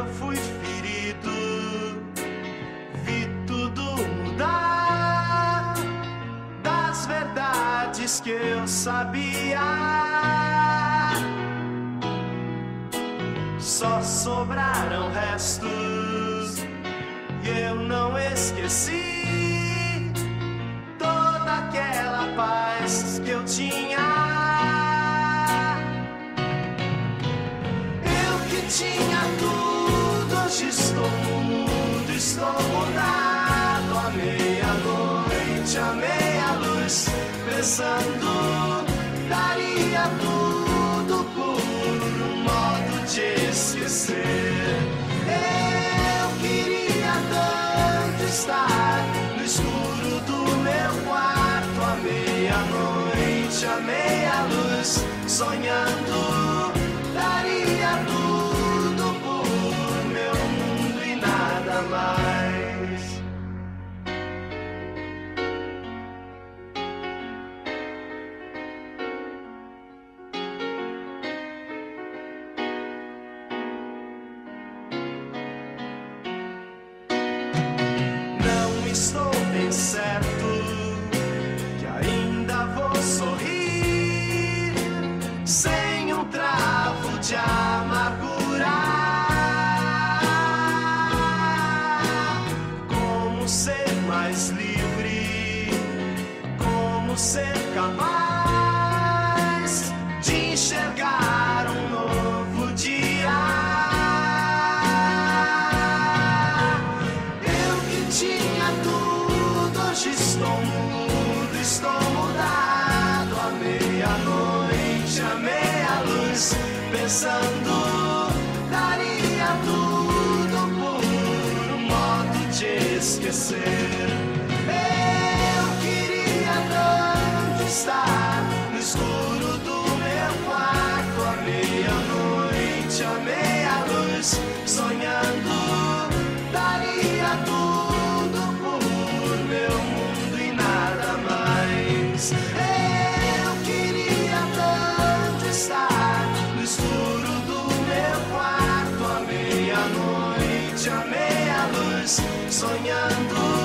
fui ferido, vi tudo mudar das verdades que eu sabia. Só sobraram restos e eu não esqueci toda aquela paz que eu tinha. Tinha tudo, hoje estou mudo, estou mudado. À meia-noite, à meia-luz, pensando, daria tudo por um modo de esquecer. Eu queria tanto estar no escuro do meu quarto. À meia-noite, à meia-luz, sonhando, daria tudo mais. Não estou bem certo que ainda vou sorrir sem um travo de amargura. Ser capaz de enxergar um novo dia. Eu que tinha tudo, hoje estou mudo, estou mudado. À meia-noite, à meia-luz, pensando, daria tudo por um modo de esquecer. Estar no escuro do meu quarto. À meia-noite, à meia-luz, sonhando, daria tudo por meu mundo e nada mais. Eu queria tanto estar no escuro do meu quarto. À meia-noite, à meia-luz, sonhando,